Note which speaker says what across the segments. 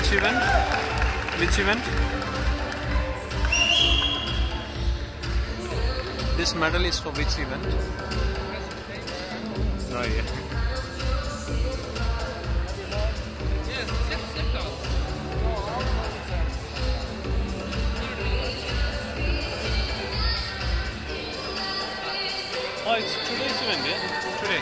Speaker 1: Which event? Which event? This medal is for which event? Oh yeah. Oh, it's today's event, yeah? Today.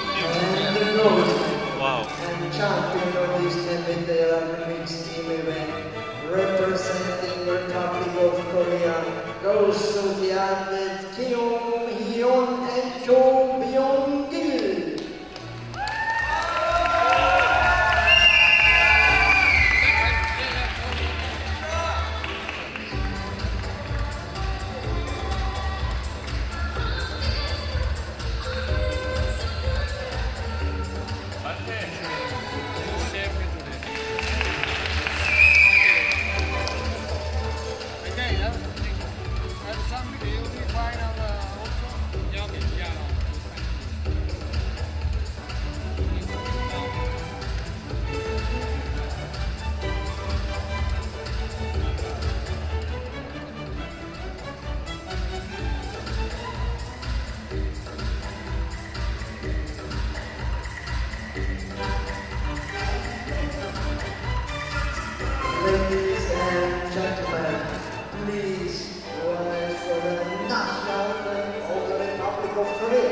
Speaker 1: Wow.
Speaker 2: And champion of this Olympics team event, representing the Republic of Korea, goes to the athlete Kim Hyun and Cho Byung-gil. Ladies and gentlemen, please rise for the national anthem of the Republic of Korea.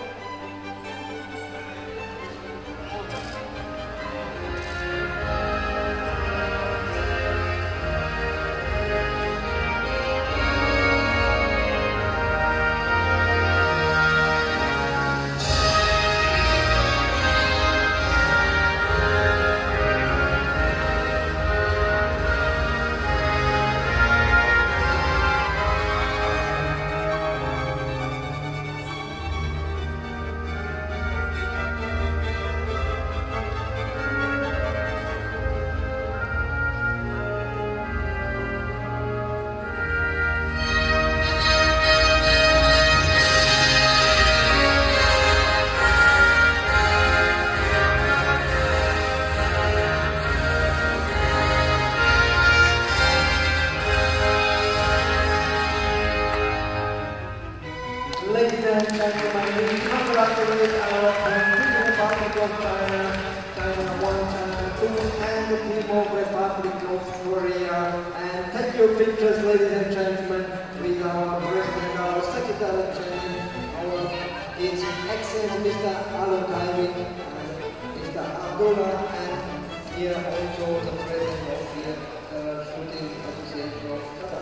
Speaker 2: Ladies and gentlemen, we congratulate our Republic of China, China-1, China-2, and the team of Republic of Korea. And take your pictures, ladies and gentlemen, with our President, our Secretary General, His Excellency Mr. Alan Taiwan, Mr. Abdullah, and here also the President of the Shooting Association of Qatar.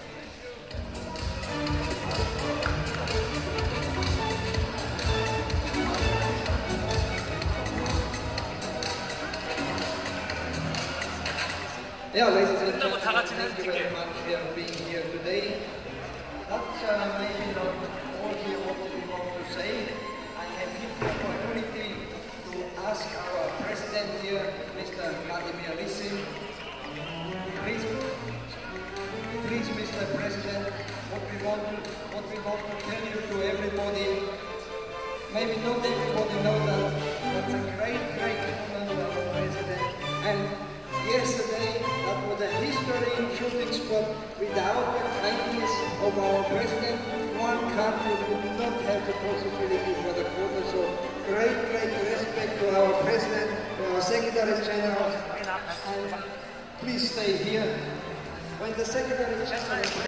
Speaker 2: Yeah, ladies and gentlemen, thank you very much for being here today. That's maybe not all here what we want to say. I have here the opportunity to ask our President here, Mr. Vladimir Lisin. Please, Mr. President, what we want to tell you to everybody. Maybe not everybody knows that. That's a great moment of our President. And yesterday, that was a history in shooting sport. Without the kindness of our President, one country would not have the possibility for the quarter. So great respect to our President, to our Secretary General, and please stay here. When the Secretary General